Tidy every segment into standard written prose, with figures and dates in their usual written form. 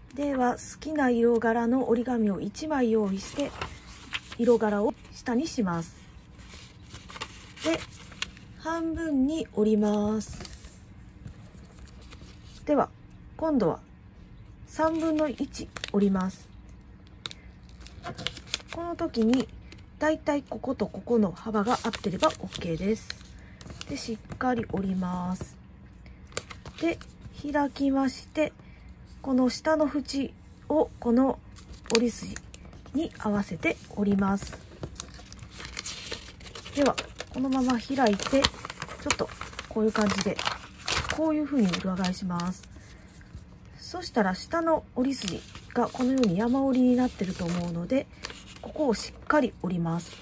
では好きな色柄の折り紙を1枚用意して色柄を下にします。で半分に折ります。では今度は3分の1折ります。この時にだいたいこことここの幅が合ってれば OK です。でしっかり折ります。で開きまして、この下の縁をこの折り筋に合わせて折ります。ではこのまま開いて、ちょっとこういう感じでこういう風に裏返します。そしたら下の折り筋がこのように山折りになってると思うので、ここをしっかり折ります。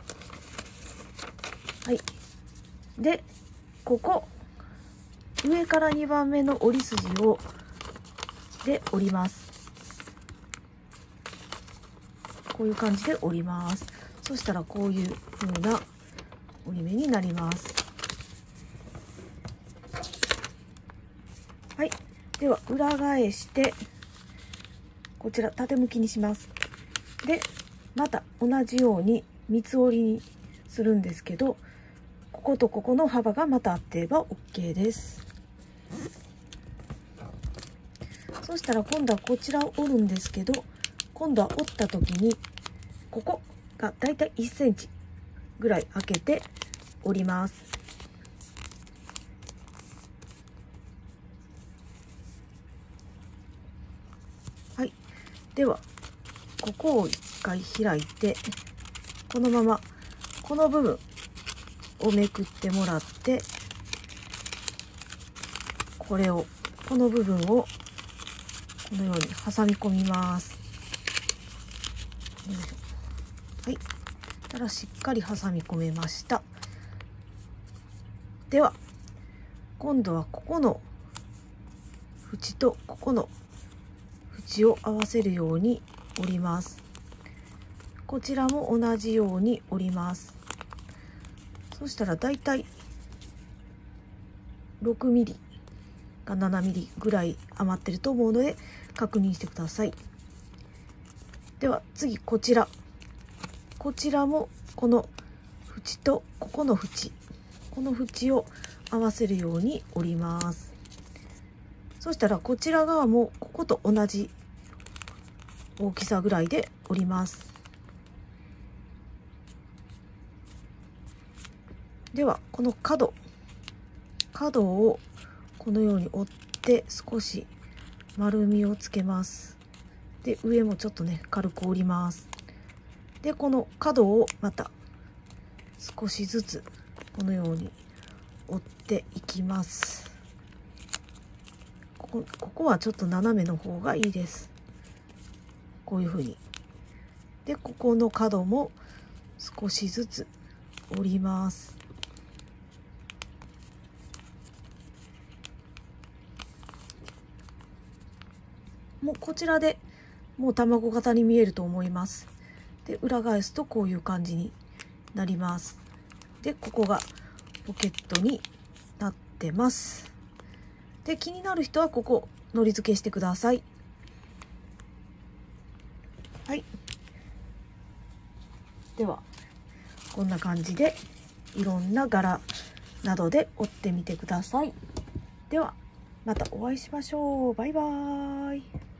はい。でここ上から2番目の折り筋をで折ります。こういう感じで折ります。そしたらこういう風な折り目になります。はい。では裏返してこちら縦向きにします。でまた同じように三つ折りにするんですけど、こことここの幅がまた合ってれば OK です。そしたら今度はこちらを折るんですけど、今度は折った時にここがだいたい1センチぐらい開けて折ります。はい。ではここを1回開いて、このままこの部分をめくってもらって、この部分をこのように挟み込みます。よいしょ。はい。たらしっかり挟み込めました。では今度はここの縁とここの縁を合わせるように折ります。こちらも同じように折ります。そしたらだいたい6ミリか7ミリぐらい余ってると思うので確認してください。では次こちらもこの縁とここの縁を合わせるように折ります。そしたらこちら側もここと同じ大きさぐらいで折ります。ではこの角をこのように折って少し丸みをつけます。で上もちょっとね軽く折ります。でこの角をまた少しずつこのように折っていきます。ここはちょっと斜めの方がいいです。こういう風に。でここの角も少しずつ折ります。もうこちらでもう卵型に見えると思います。で裏返すとこういう感じになります。でここがポケットになってます。で気になる人はここのり付けしてください。はい。ではこんな感じでいろんな柄などで折ってみてください。ではまたお会いしましょう。バイバーイ。